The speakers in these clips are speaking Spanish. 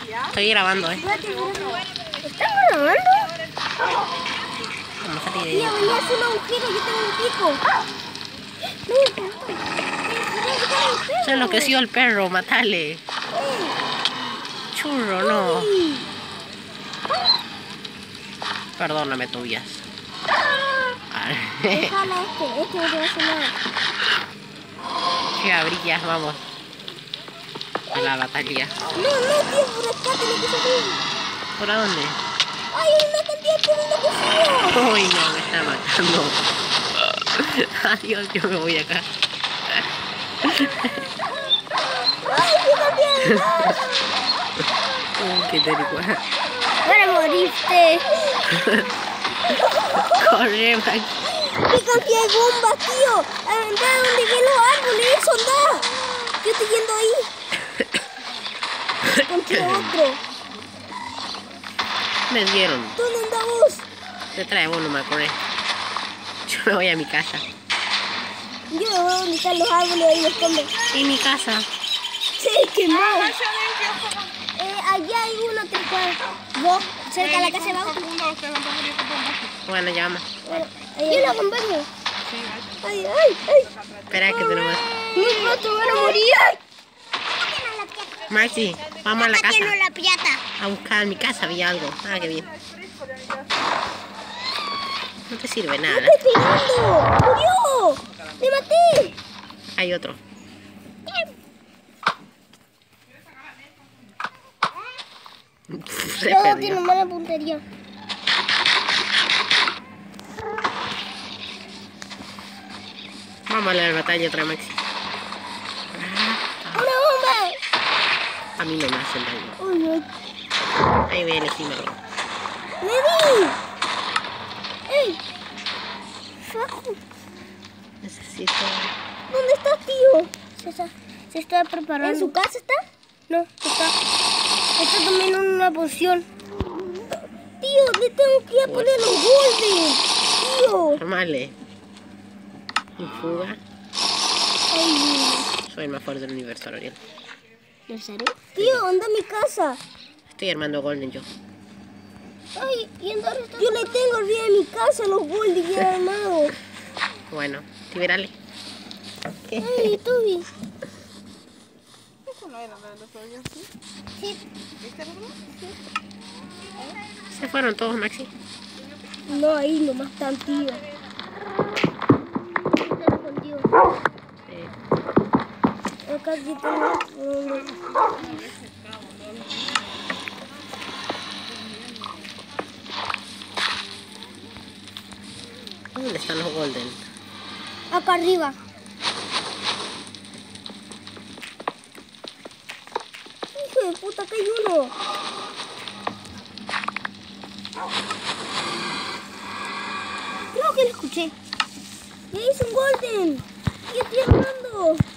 Estoy grabando, ¿Estás grabando? Vamos a salir de Tía, ahí. venía a hacer un agujero, yo tengo un pico. Se enloqueció el perro, matale. Churro, no. Perdóname, Tobias. Déjala este no te va a hacer nada. Ya brillas, vamos. A la batalla. No, tío, por acá tiene que salir. ¿Por dónde? ¡Ay, hay una cantidad de perros enloquecidos! Uy, no, me está matando. Adiós, yo me voy acá. ¡Ay, qué cantidad de perros! Qué terrible. Ahora moriste. Corre, Max. ¡Qué cantidad de bombas, tío! ¡Anda donde ven los árboles! ¡Eso, anda! Yo estoy yendo ahí. Contigo otro. Me dieron. ¿Dónde andamos? Te trae vos, no me acordé. Yo me voy a mi casa. Yo me voy a donde están los árboles ahí los esconden. ¿Y mi casa? ¡Se quemó! Allá hay uno que está vos, cerca de la casa de Bauti. Bueno, llama. Yo lo acompaño. ¡Ay, ay, ay! Espera que tenemos. ¡Muy pronto van a morir! Maxi, vamos a la casa. la piata! A buscar en mi casa había algo. Ah, qué bien. No te sirve ¡Me nada. estoy pegando! ¡Murió! ¡Me maté! Hay otro. Se No, perdió. tiene mala puntería. Vamos a la batalla otra, Maxi. ¡Una bomba! A mí no me hacen daño. ¡Uy, no! Ahí voy a elegirme. ¡Le di! ¡Ey! ¡Facu! Necesito. ¿Dónde estás, tío? Se está preparando. ¿En su casa está? No, está tomando una poción. Tío, le tengo que ir a poner los golpes. Tío. Normale. Y fuga. Ay, Soy el más fuerte del universo, Ariel. ¿en serio? Tío, anda a mi casa. Estoy armando Golden yo. Ay, ¿y en dónde está? Yo le tengo arriba de mi casa los golpes ya armados. Bueno, liberale. Ay, Toby. Sí. Se fueron todos, Maxi. No, ahí nomás están, tío. Están escondidos. Acá aquí tengo. ¿Dónde están los Golden? Acá arriba. Hijo de puta, acá hay uno. Creo que lo escuché. Ya hice un golden. ¿Qué estoy armando?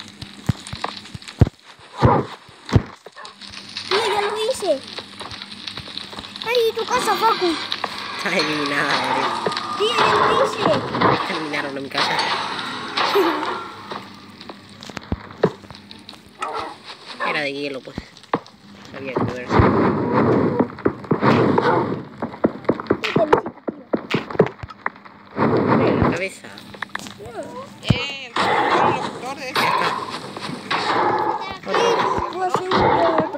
Tío, ya lo hice. Ay, tu casa, Facu. Está eliminada, Ariel. Tío, ya lo hice. Eliminaron a mi casa. Era de hielo, pues. Había que ver. En la cabeza. Voy a hacer otro.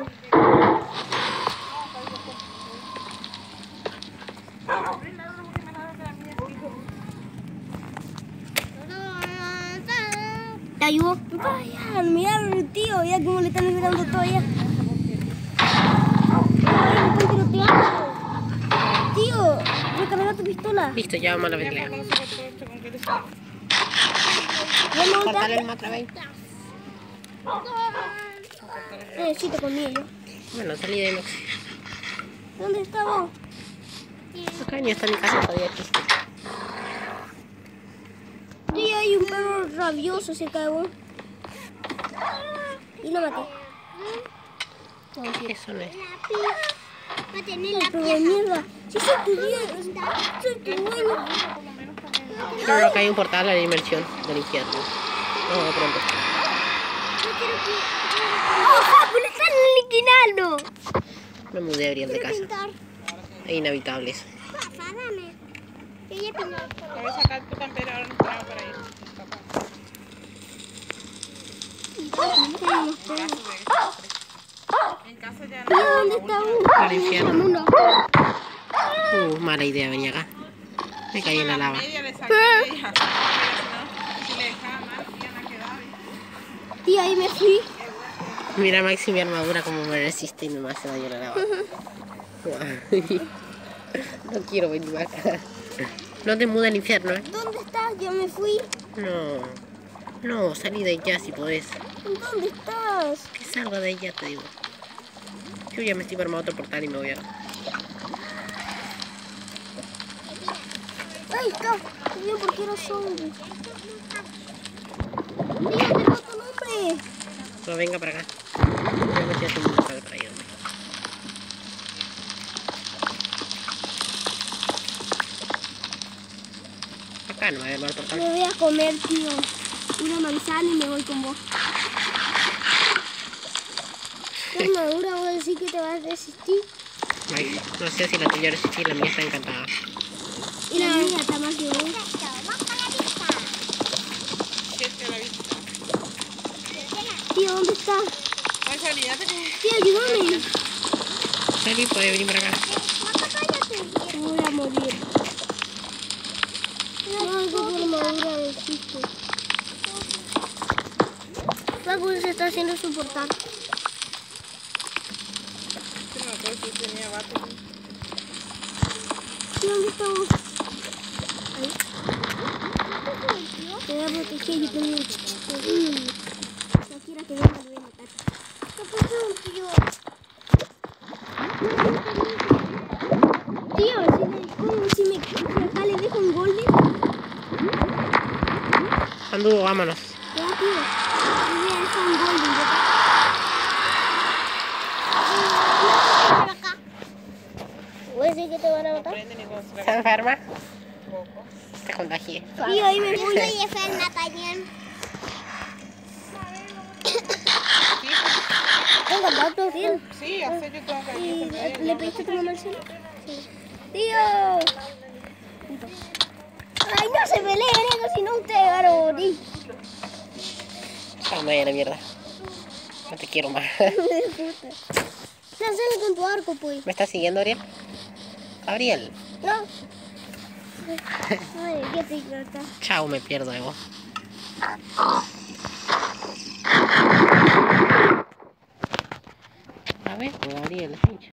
¿Te ayudo? Vaya, mira, tío, ya como le están liberando todo ya. Ay, me están tiroteando. Tío, recarga tu pistola. Listo, ya vamos a la pelea. Bueno, Cortale el otra vez. necesito conmigo. Bueno, salí de Maxi. ¿Dónde está vos? Acá ni está mi casa todavía aquí. Tío, hay un perro rabioso cerca de vos. Y lo maté. Eso no es. Ay, pero de mierda. Si soy tu dueño. Yo creo que hay un portal a la dimensión del infierno. No, de pronto. ¡Oh, Facu, le están liquidando! Me mudé a Ariel de casa. Pintar. Es inhabitable eso. Pasa, dame. Yo ya pinté. Voy a sacar tu campera, ahora nos paramos para ir. En casa ya Tío, ¿dónde está Al infierno. uno? Mala idea venir acá. Me caí en la lava. media le saqué y así, si le dejaba mal, iban a quedar. Tío, ahí me fui. Mira Maxi mi armadura como me resiste y no me hace daño la lava. No quiero venir acá. No te muda al infierno, ¿eh? ¿Dónde estás? Yo me fui. No, salí de allá si podés. ¿Dónde estás? Que salga de allá, te digo. Yo ya me estoy armando otro portal y me voy a... Ahí está. Tío, ¿por qué era zombie? Tío, tengo tu nombre. No, venga para acá. Yo me estoy haciendo un portal para irme. Acá no va a armar Me portal. voy a comer, tío, una manzana y me voy con vos. ¿Qué armadura voy a decir que te vas a resistir? Ay, no sé si la tuya resiste, la mía está encantada. Y la mía está más que vos. Siete a la vista. Tío, ¿dónde está? Ay, salídate con... Tío, ayúdame. Salí, puede venir para acá. Me voy a morir. No, tu armadura resiste. Paco se está haciendo su portal. No me acuerdo si tenía vato. Tío, ¿dónde está vos? Ahí. Te voy a proteger, yo tengo un chichito. Shakira, que venga, me voy a matar. ¿Qué pasó, tío? Tío, si acá le dejo un golden. Anduvo, vámonos. Ya, tío. Le voy a dejar un golden. ¿Voy a decir que te van a matar? Prende ni con ¿Se enferma? Se contagié. Tío, ahí me voy. enferma también. Tengo datos, tío. Sí, hace yo tengo que ¿Y ir. le pediste a tu mamá el celo? Sí. ¡Tío! ¡Ay, no se peleen eso, si no ustedes van a morir! Ah, me vaya a la mierda. No te quiero más. Lánzalo con tu arco, pues. ¿Me estás siguiendo, Ariel? Gabriel. No. Ay, qué te corta. Chao, me pierdo de vos. A ver, Gabriel,